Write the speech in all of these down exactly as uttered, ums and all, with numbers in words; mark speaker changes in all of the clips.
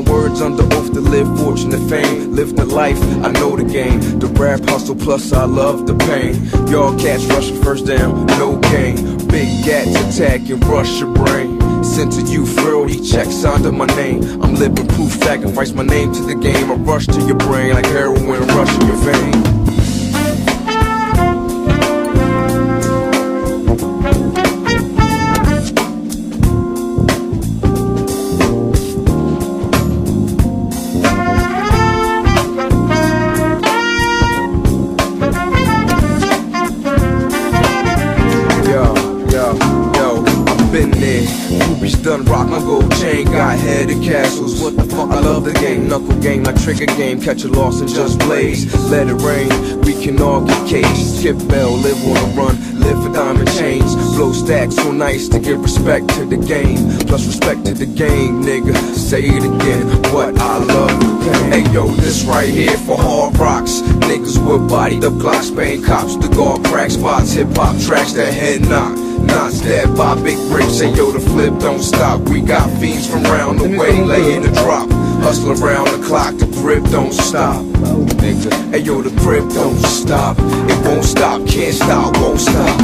Speaker 1: words under oath to live fortune and fame. Live the life, I know the game. The rap hustle plus I love the pain. Y'all cats rushing first down, no gain. Big gats attack and rush your brain. Sent to you for these checks under my name. I'm living proof, sacrifice my name to the game. I rush to your brain like heroin rushing your vein. Done rock my gold chain, got head and castles. What the fuck, I love the game. Knuckle game like trigger game, catch a loss and just blaze. Let it rain, we can all get caged. Skip bell, live on the run, live for diamond chains. Blow stacks so nice to give respect to the game. Plus respect to the game, nigga. Say it again, what I love the game. Hey yo, this right here for hard rocks. Niggas with bodied up Glocks, Spain cops, the guard crack spots, hip hop tracks that head knock. Not stabbed by big bricks, say yo the flip don't stop. We got fiends from round the way, lay in the drop. Hustle around the clock, the grip don't stop. Nigga, hey yo the grip don't stop. It won't stop, can't stop, won't stop.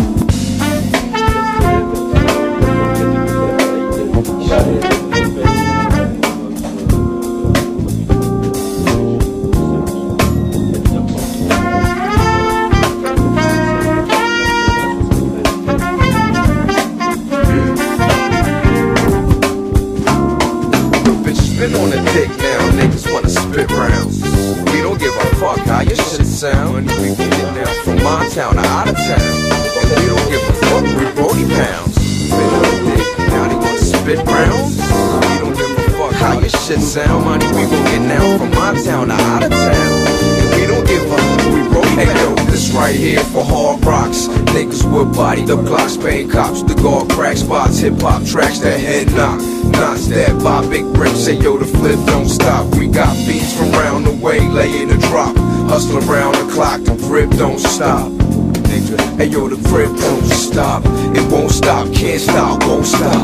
Speaker 1: Been on the dick now, niggas wanna spit rounds. We don't give a fuck how your shit sound. We get it now from my town to out of town. And we don't give a fuck, we Brody pounds. Been on the dick, now they wanna spit rounds. We don't give a fuck how your shit sound. Money we gon' get now from my town to out of town. And we don't give a fuck, we Brody pounds. Hey yo, this right here for hard rocks. Niggas with bodied up Glocks, Spain cops, the guard crack spots, hip hop tracks that head knock. Not stabbed by big bricks, say yo the flip don't stop. We got beats from round the way, lay in the drop. Hustle around the clock, the grip don't stop. Nigga, hey yo the grip don't stop. It won't stop, can't stop, won't stop.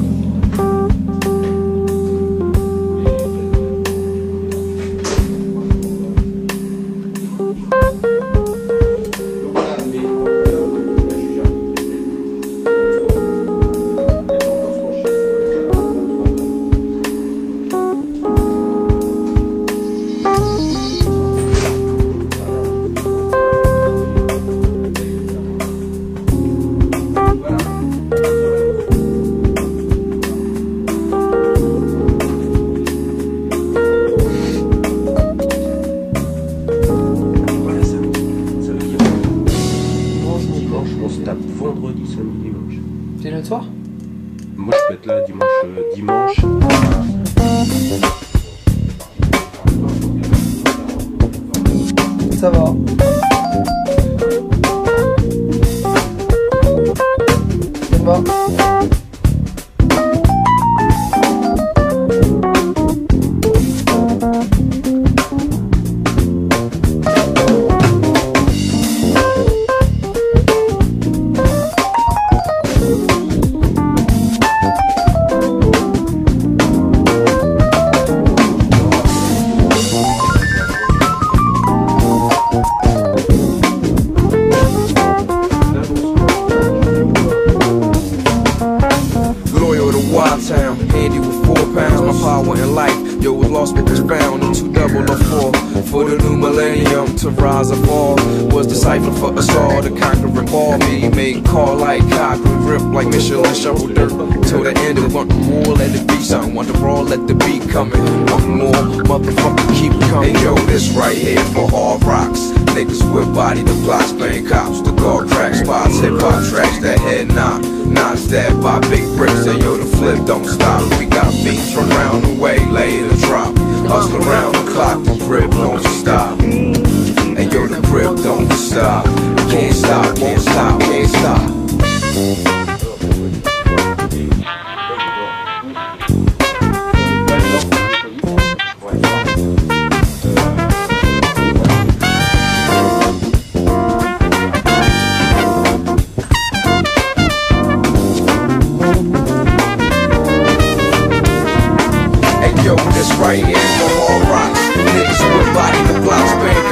Speaker 2: Vendredi, samedi, dimanche.
Speaker 3: C'est le soir?
Speaker 2: Moi je peux être là dimanche. Euh, dimanche.
Speaker 3: Ça va. C'est bon.
Speaker 1: Handy with four pounds, my power in life, yo, was lost but was found in two double or four. For the new millennium to rise or fall, was the cipher for us all, the conquering ball. Me made call like concrete, grip like Michelin shovel dirt. Till the end of want more, let it be something. Want the brawl, let the beat come in. Want more, motherfucker, keep coming. Hey yo, this right here for all rocks. Niggas with body, the blocks, playing cops, the guard crack spots, hip hop tracks that head knock. Not stabbed by big bricks, and yo, the flip don't stop. We got beats from round the way, lay the drop. Hustle around the clock, the grip don't stop. And yo, the grip don't stop. Can't stop, can't stop, can't stop. Yo, this right here from all rocks. Niggas would body the blocks, bang